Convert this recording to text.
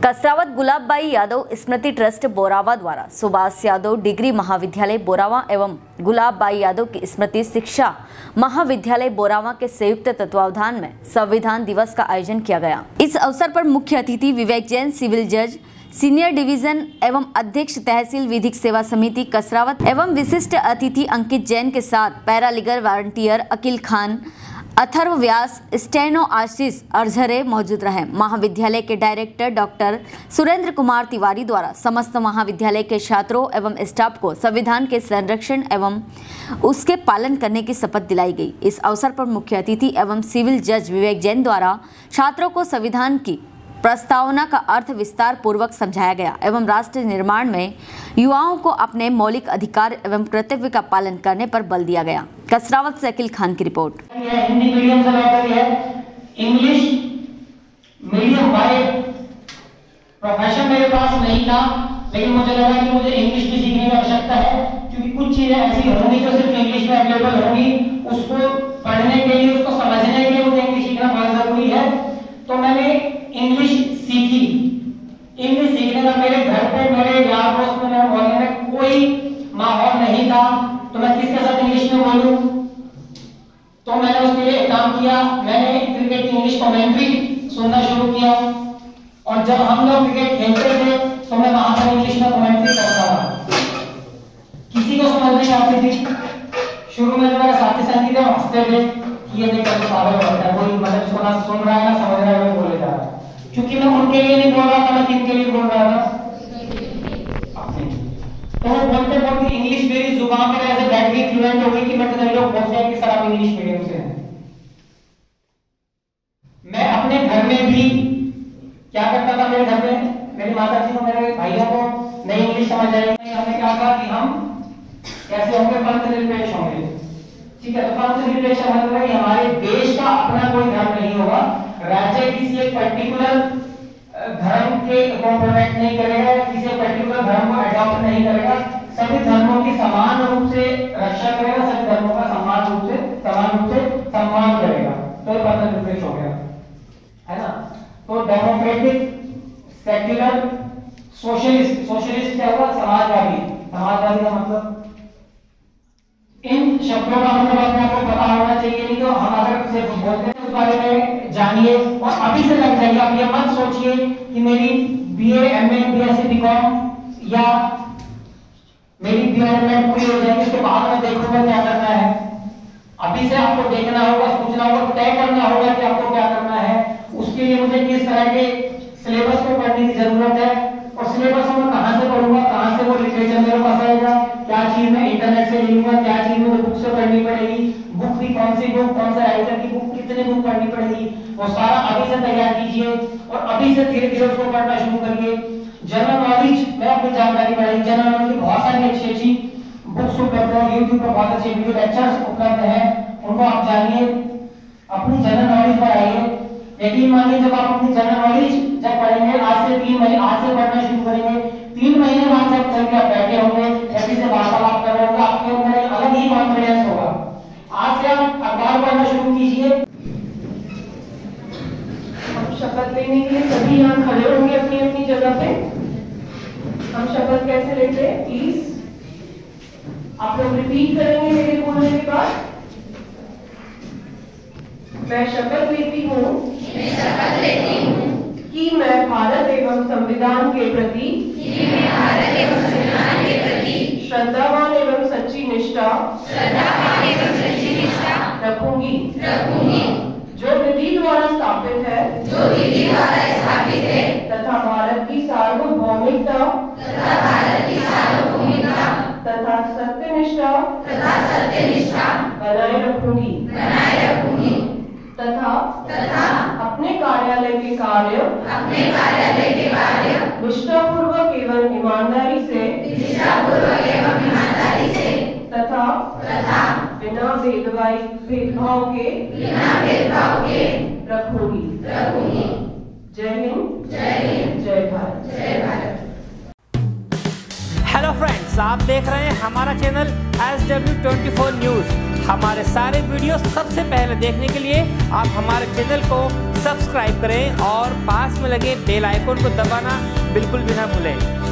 Kasrawad Gulabbai Yadav Smriti trust Borawa द्वारा Subhash Yadav degree महाविद्यालय बोरावा एवं गुलाबबाई यादव की स्मृति शिक्षा महाविद्यालय बोरावा के संयुक्त तत्वावधान में संविधान दिवस का आयोजन किया गया। इस अवसर पर मुख्य अतिथि विवेक जैन, सिविल जज, सीनियर डिवीजन एवं अध्यक्ष तहसील विधिक सेवा समिति कसरावत एवं विशिष्ट अतिथि अंकित जैन के साथ paralegal volunteer Akeel Khan, Atharva Vyas, steno Ashish Arjhare मौजूद रहे। महाविद्यालय के डायरेक्टर डॉक्टर सुरेंद्र कुमार तिवारी द्वारा समस्त महाविद्यालय के छात्रों एवं स्टाफ को संविधान के संरक्षण एवं उसके पालन करने की शपथ दिलाई गई। इस अवसर पर मुख्य अतिथि एवं सिविल जज विवेक जैन द्वारा छात्रों को संविधान की प्रस्तावना का अर्थ विस्तार पूर्वक समझाया गया एवं राष्ट्र निर्माण में युवाओं को अपने मौलिक अधिकार एवं कर्तव्य का पालन करने पर बल दिया गया। कसरावत से अकील खान की रिपोर्ट। हिंदी मीडियम से लौटती है, इंग्लिश मीडियम बाय प्रोफेशन मेरे पास नहीं था, लेकिन मुझे लगा कि मुझे इंग्लिश भी सीखने की आवश्यकता है, क्योंकि कुछ चीजें ऐसी होंगी जो सिर्फ इंग्लिश में अवेलेबल होंगी। उसको पढ़ने के लिए, उसको समझने के लिए मुझे इंग्लिश सीखना बहुत जरूरी है। तो मैंने इंग्लिश सीखी। इंग्लिश सीखने का मेरे घर पे, मेरे यार दोस्त में, मेरे मोहल्ले में कोई माहौल नहीं था, तो मैं किसके साथ इंग्लिश में बोलूं? तो मैंने उसके लिए एक काम किया, मैंने क्रिकेट की इंग्लिश कमेंट्री सुनना शुरू किया, और जब हम लोग क्रिकेट खेलते थे तो मैं वहां पर इंग्लिश में कमेंट्री करता था। किसी को समझ नहीं आती थी। शुरू में जो मेरे साथी संगी थे हंसते थे कि ये देखो पागल होता है, कोई मतलब सुन रहा है ना समझ रहा है, बोले जा रहा है। क्योंकि मैं उनके लिए नहीं बोल रहा था, मैं किनके लिए बोल रहा था? तो वो बोलते बोलते इंग्लिश मेरी जुबान पे ऐसे बैठ गई, फ्लुएंट हो गई कि मैं तो लोग बोलते हैं कि सर आप इंग्लिश मीडियम से हैं। मैं अपने घर में भी क्या करता था, मेरे घर में मेरी माता जी को, मेरे भाइयों को नहीं इंग्लिश समझ आएगी, हमने क्या कहा कि हम कैसे होंगे, पंथ निरपेक्ष होंगे। ठीक है, तो पंथ निरपेक्ष मतलब है कि हमारे देश का अपना कोई धर्म नहीं होगा, राज्य किसी एक पर्टिकुलर धर्म के को प्रोटेक्ट नहीं करेगा, किसी पर्टिकुलर धर्म को अडॉप्ट नहीं करेगा, सभी धर्मों की समान रूप से रक्षा करेगा, सभी धर्मों का समान रूप से सम्मान करेगा। तो ये पंथ निरपेक्ष हो गया, है ना। तो डेमोक्रेटिक, सेक्युलर, सोशलिस्ट, सोशलिस्ट क्या हुआ? समाजवादी। समाजवादी का मतलब, इन शब्दों का मतलब आपको पता होना चाहिए, नहीं तो हम अगर सिर्फ बोलते हैं उस बारे में जानिए और अभी से लग जाइए। आप ये मत सोचिए कि मेरी बीए, एमए, बीएससी, बीकॉम या मेरी बीएड पूरी हो जाएगी, उसके बाद मैं देखूंगा क्या करना है। अभी से आपको देखना होगा, सोचना होगा, तय करना होगा कि आपको क्या करना है। उसके लिए मुझे किस तरह के सिलेबस को पढ़ने की जरूरत है, और सिलेबस में कहां से पढ़ूंगा, कहां से वो लिटरेचर मेरे पास आएगा, क्या चीज मैं इंटरनेट से लूंगा, क्या चीज मुझे बुक से पढ़नी पड़ेगी, बुक भी कौन सी बुक, कौन सा राइटर की बुक, कितनी बुक पढ़नी पड़ेगी, वो सारा अभी से तैयार कीजिए और अभी से धीरे धीरे उसको पढ़ना शुरू करिए। जनरल नॉलेज में अपनी जानकारी बढ़ाइए। जनरल नॉलेज की बहुत सारी अच्छी अच्छी बुक्स उपलब्ध है, यूट्यूब पर बहुत अच्छे वीडियो लेक्चर्स उपलब्ध है, उनको आप जानिए, अपनी जनरल नॉलेज बढ़ाइए। यकीन मानिए, जब आप अपनी जनरल नॉलेज जब पढ़ेंगे, आज से 3 महीने, आज से पढ़ना शुरू करेंगे, 3 महीने बाद जब कल के आप बैठे होंगे, किसी से वार्तालाप कर रहे होंगे, आपके अंदर एक अलग ही कॉन्फिडेंस होगा। आज से आप अखबार पढ़ना शुरू कीजिए। हम शपथ लेने के लिए सभी यहाँ खड़े होंगे अपनी अपनी जगह पे। हम शपथ कैसे लेते हैं, प्लीज आप लोग रिपीट करेंगे मेरे बोलने के बाद। मैं शपथ लेती हूँ कि मैं भारत एवं संविधान के प्रति श्रद्धावान एवं सच्ची निष्ठा रखूंगी, जो विधि द्वारा स्थापित है तथा भारत की सार्वभौमिकता तथा सत्यनिष्ठा बनाए रखूंगी तथा अपने कार्यालय के कार्य निष्ठापूर्वक एवं ईमानदारी से तथा बिना भेदभाव के रखूंगी। जय हिंद, जय भारत। हेलो फ्रेंड्स, आप देख रहे हैं हमारा चैनल SW24 न्यूज। हमारे सारे वीडियो सबसे पहले देखने के लिए आप हमारे चैनल को सब्सक्राइब करें और पास में लगे बेल आइकन को दबाना बिल्कुल भी ना भूलें।